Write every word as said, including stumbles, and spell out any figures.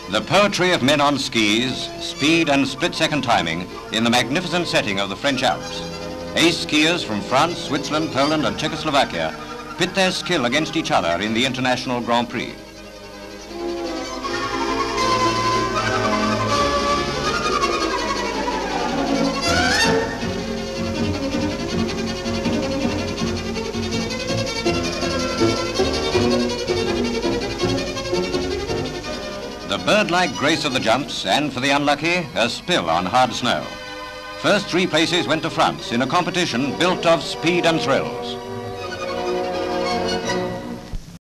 The poetry of men on skis, speed and split-second timing in the magnificent setting of the French Alps. Ace skiers from France, Switzerland, Poland and Czechoslovakia pit their skill against each other in the International Grand Prix. The bird-like grace of the jumps, and for the unlucky, a spill on hard snow. First three places went to France in a competition built of speed and thrills.